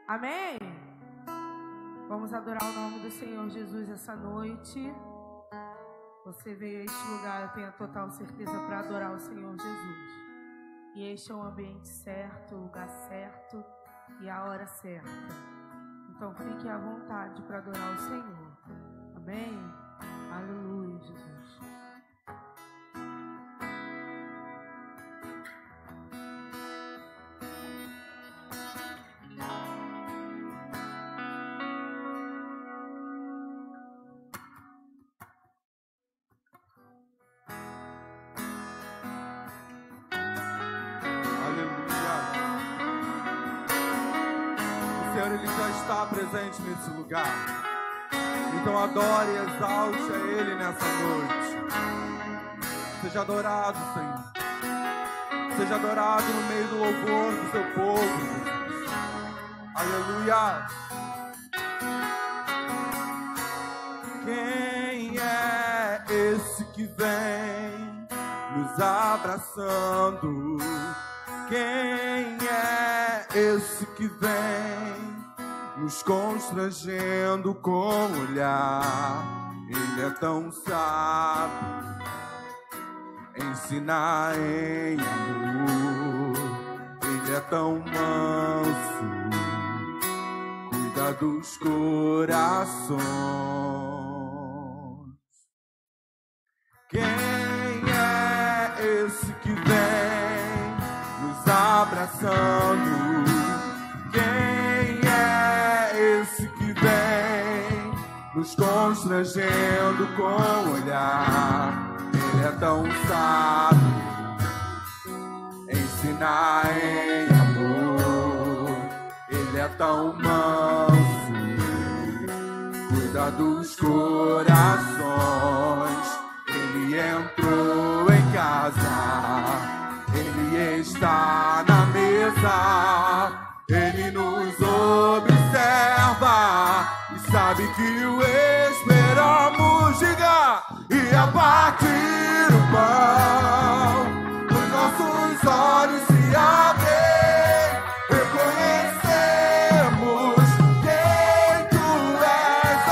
Amém? Vamos adorar o nome do Senhor Jesus essa noite. Você veio a este lugar, eu tenho a total certeza, para adorar o Senhor Jesus. E este é o ambiente certo, o lugar certo e a hora certa. Então fique à vontade para adorar o Senhor. Amém? Aleluia, Jesus. Ele já está presente nesse lugar. Então adore e exalte a Ele nessa noite. Seja adorado, Senhor. Seja adorado no meio do louvor do seu povo, Jesus. Aleluia. Quem é esse que vem nos abraçando? Quem é esse que vem nos constrangendo com o olhar? Ele é tão sábio, ensina em amor. Ele é tão manso, cuida dos corações. Quem é esse que vem nos abraçando? Quem é esse que vem nos constrangendo com o olhar? Ele é tão sábio, ensina em amor. Ele é tão manso, cuida dos corações. Ele entrou em casa, Ele está na mesa. Ele nos observa e sabe que o esperamos. Diga! E a partir do pão, os nossos olhos se abrem, reconhecemos quem tu és,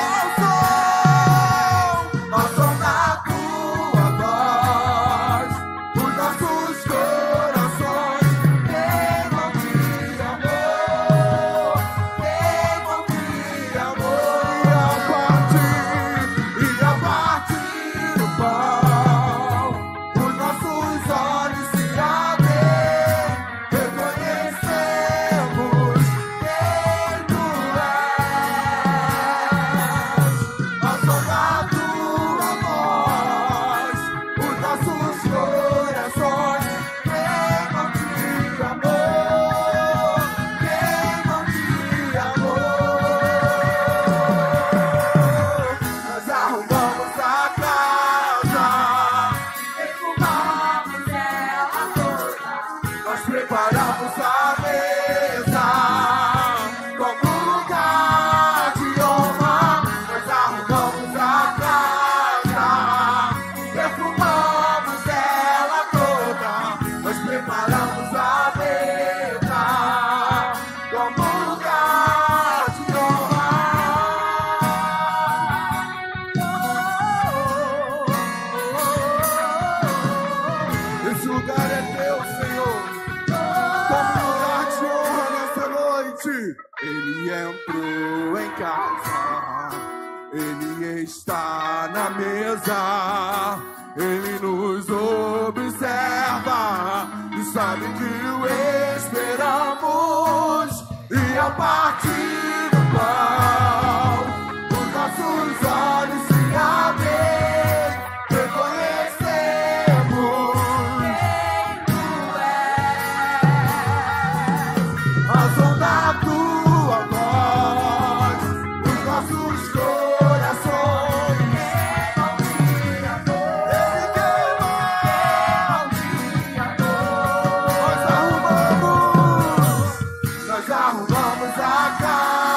ao som da tua voz, os nossos corações queimam de amor, queimam de amor. E a partir do pão, os nossos olhos se abrem, reconhecemos quem tu és, ao som da tua voz, os nossos corações queimam de amor, queimam de amor. Nós arrumamos a casa, perfumamos ela toda, nós preparamos a mesa como lugar de honra. Nós arrumamos a casa, perfumamos ela toda, nós preparamos a mesa como lugar de honra. Esse lugar é teu, Senhor. Tome lugar de honra nessa noite. Ele entrou em casa, Ele está na mesa. Ele nos observa e sabe que o esperamos. E a partir do pão, os nossos olhos se abrem, reconhecemos quem tu és, ao som da tua voz, os nossos corações queimam de amor. Ele queimam de amor. Nós arrumamos a casa,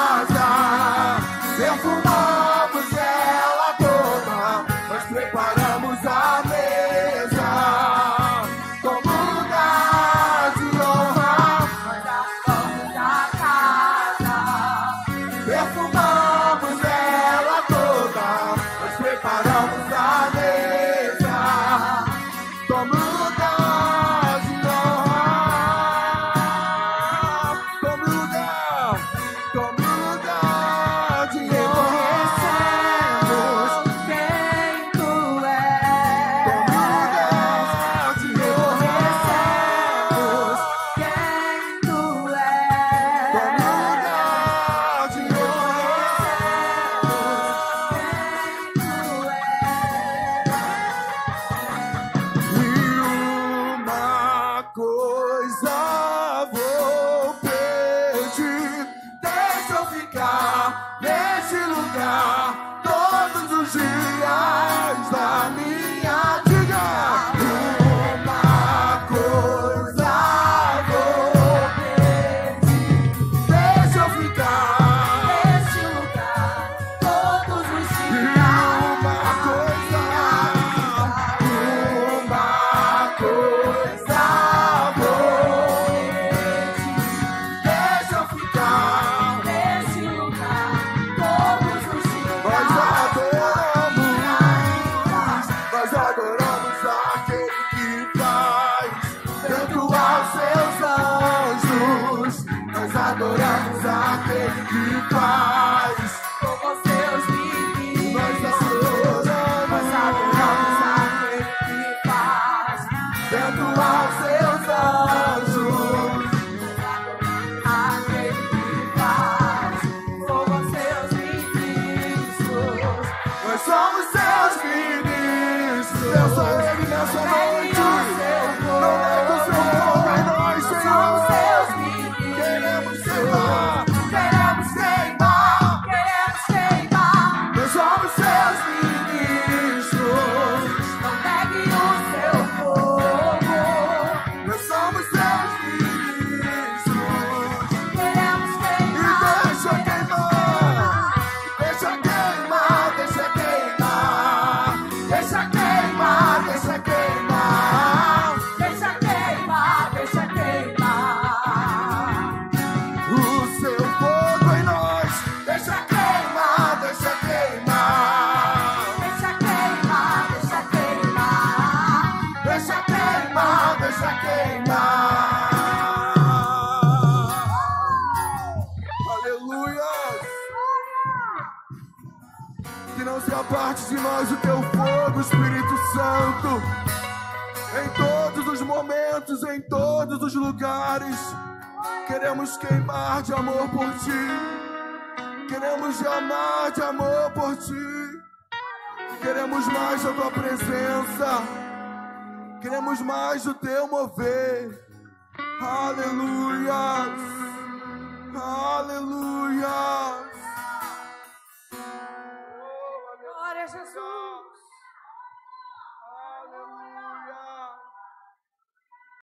dentro aos seus anjos. Aquele que faz fogo aos seus ministros. Nós somos seus ministros. Peça a Ele nessa noite. Não nega o seu fogo em nós, Senhor. Queremos queimar. Queremos queimar, queremos queimar. Nós somos seus ministros. Não negue o seu fogo. Nós somos seus ministros. Queremos E queimar. deixa queimar. Deixa queimar, deixa queimar. Deixa queimar, deixa queimar. Deixa queimar, deixa queimar. O seu fogo em nós. Deixa queimar, deixa queimar. Deixa queimar, deixa queimar. Deixa queimar, deixa queimar. Aleluia. Que não se aparte de nós o teu fogo, Espírito Santo. Em todos os momentos, em todos os lugares. Queremos queimar de amor por ti. Queremos amar de amor por ti. Queremos mais da tua presença. Queremos mais do teu mover. Aleluia. Aleluia.